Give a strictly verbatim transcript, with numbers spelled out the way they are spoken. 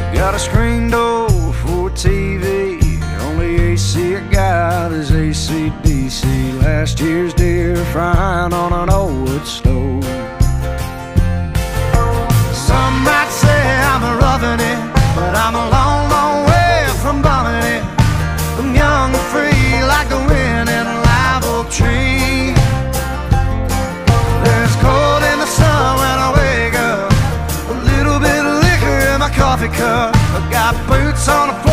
Got a screen door for a T V. Only A C I got is A C D C. Last year's deer frying on an old wood stove. Some might say I'm a roughing it, but I'm a long, long way from bumming it. I'm young and free like the wind in a live oak tree. There's cold in the sun when I wake up, a little bit of liquor in my coffee cup. I got boots on the floor